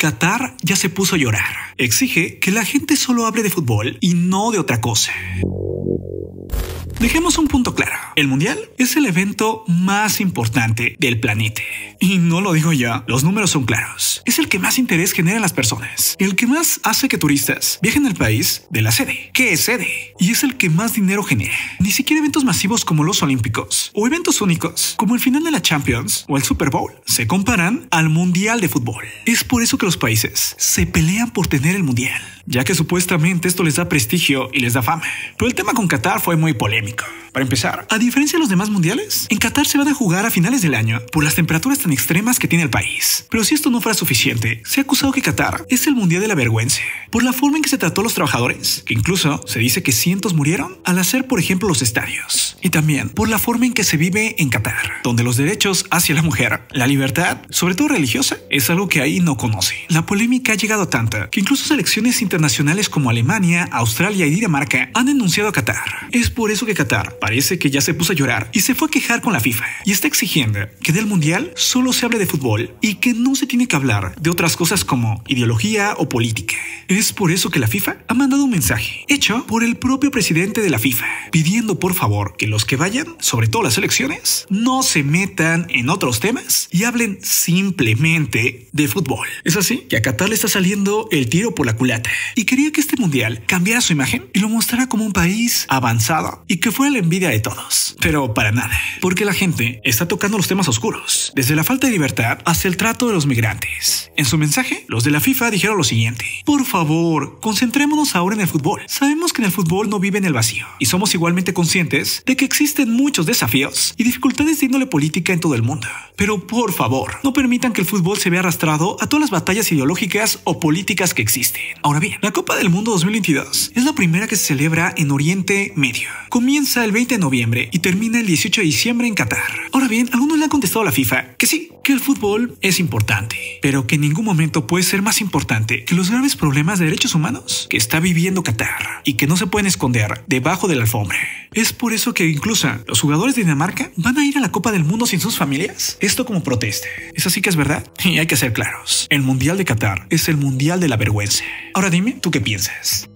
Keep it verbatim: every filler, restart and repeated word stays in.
Qatar ya se puso a llorar. Exige que la gente solo hable de fútbol y no de otra cosa. Dejemos un punto claro. El Mundial es el evento más importante del planeta. Y no lo digo yo, los números son claros. Es el que más interés genera en las personas. El que más hace que turistas viajen al país de la sede. ¿Qué es sede? Y es el que más dinero genera. Ni siquiera eventos masivos como los Olímpicos o eventos únicos como el final de la Champions o el Super Bowl se comparan al Mundial de fútbol. Es por eso que los países se pelean por tener el Mundial, ya que supuestamente esto les da prestigio y les da fama. Pero el tema con Qatar fue muy polémico. Para empezar, a diferencia de los demás mundiales, en Qatar se van a jugar a finales del año por las temperaturas tan extremas que tiene el país. Pero si esto no fuera suficiente, se ha acusado que Qatar es el mundial de la vergüenza por la forma en que se trató a los trabajadores, que incluso se dice que cientos murieron al hacer, por ejemplo, los estadios. Y también por la forma en que se vive en Qatar, donde los derechos hacia la mujer, la libertad, sobre todo religiosa, es algo que ahí no conoce. La polémica ha llegado a tanta que incluso selecciones internacionales como Alemania, Australia y Dinamarca han denunciado a Qatar. Es por eso que Qatar parece que ya se puso a llorar y se fue a quejar con la FIFA y está exigiendo que del mundial solo se hable de fútbol y que no se tiene que hablar de otras cosas como ideología o política. Es por eso que la FIFA ha mandado un mensaje hecho por el propio presidente de la FIFA pidiendo por favor que los que vayan, sobre todo las selecciones, no se metan en otros temas y hablen simplemente de fútbol. Es así que a Qatar le está saliendo el tiro por la culata y quería que este mundial cambiara su imagen y lo mostrara como un país avanzado y que fuera la envidia de todos. Pero para nada, porque la gente está tocando los temas oscuros, desde la falta de libertad hasta el trato de los migrantes. En su mensaje, los de la FIFA dijeron lo siguiente: por favor, concentrémonos ahora en el fútbol. Sabemos que en el fútbol no vive en el vacío y somos igualmente conscientes de que existen muchos desafíos y dificultades de índole política en todo el mundo. Pero por favor, no permitan que el fútbol se vea arrastrado a todas las batallas ideológicas o políticas que existen. Ahora bien, la Copa del Mundo dos mil veintidós es la primera que se celebra en Oriente Medio. Comienza el veinte de noviembre y termina el dieciocho de diciembre en Qatar. Ahora bien, algunos le han contestado a la FIFA que sí, que el fútbol es importante, pero que en ningún momento puede ser más importante que los graves problemas de derechos humanos que está viviendo Qatar y que no se pueden esconder debajo de la alfombra. Es por eso que incluso los jugadores de Dinamarca van a ir a la Copa del Mundo sin sus familias. Esto como protesta. Eso sí que es verdad y hay que ser claros. El Mundial de Qatar es el Mundial de la vergüenza. Ahora dime, ¿tú qué piensas?